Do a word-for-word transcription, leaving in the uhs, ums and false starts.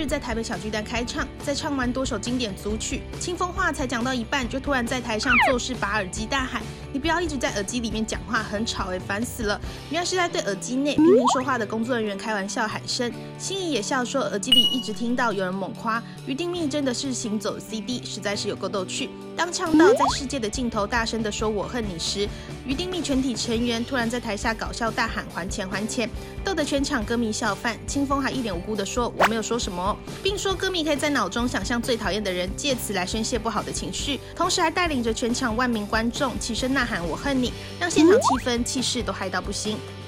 在台北小巨蛋开唱，在唱完多首经典组曲，清风话才讲到一半，就突然在台上作势拔耳机大喊：“你不要一直在耳机里面讲话，很吵哎，烦死了！”原来是在对耳机内频频说话的工作人员开玩笑喊声。心仪也笑说，耳机里一直听到有人猛夸于丁密真的是行走 C D， 实在是有够逗趣。当唱到在世界的尽头大声的说我恨你时，于丁密全体成员突然在台下搞笑大喊还钱还钱，逗得全场歌迷笑翻。清风还一脸无辜的说我没有说什么，并说歌迷可以在脑中想象最讨厌的人，借此来宣泄不好的情绪，同时还带领着全场万名观众起身呐喊我恨你，让现场气氛气势都嗨到不行。